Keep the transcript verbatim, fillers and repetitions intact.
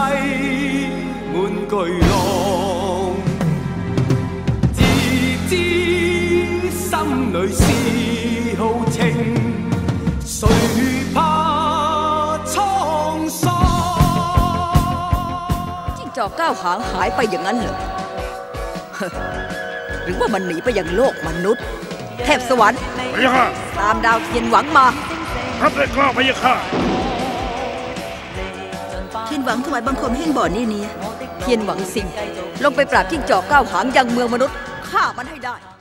滿巨浪，自知心裏是豪情，誰怕滄桑？จิ้งจอกเก้าหางหายไปอย่างนั้นเหรอ หรือว่ามันหนีไปยังโลกมนุษย์เทพสวรรค์พะยะค่ะตามดาวเทียนหวังมารับได้กล้าพะยะค่ะเทียนหวังถวายบังคมแห่งบ่อนี่นี้เทียนหวังสิงลงไปปราบจิ้งจอกเก้าหางยังเมืองมนุษย์ฆ่ามันให้ได้